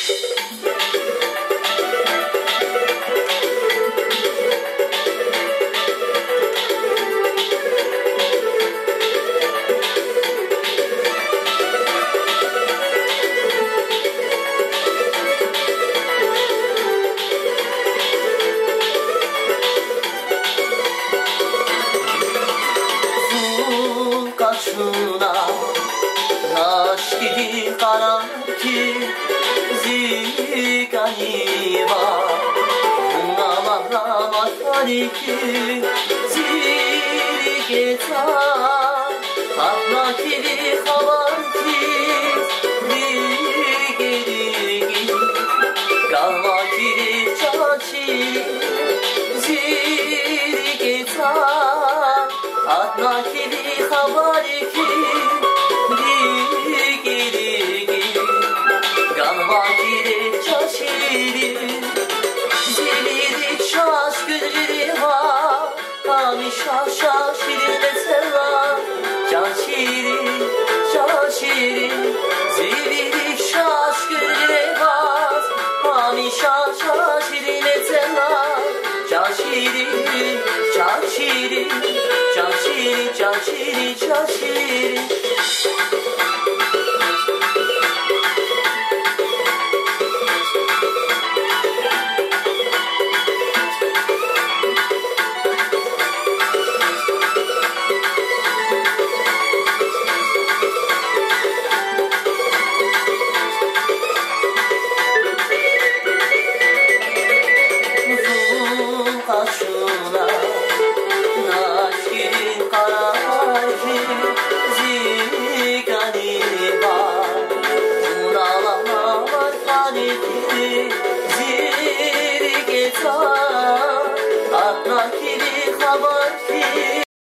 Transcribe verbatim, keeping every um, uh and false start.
Kaşına naşki karanki zikani var Namara matariki zirgeta Atla kiri havanki ligirigi Galva kiri çaçiri zirgeta Atla kiri havariki Digi digi Galva kiri çaşiri Ziliri çaş gülleri var Hamişa şaşiri mesela Çaşiri çaşiri Ziliri şaş gülleri var Hamişa şaşiri mesela Çaşiri çaşiri Çaşiri, çaşiri, çaşiri Uzun kaşına naşki kararki zikani var Unalama marfaniki zirgeta Atla kiri habarki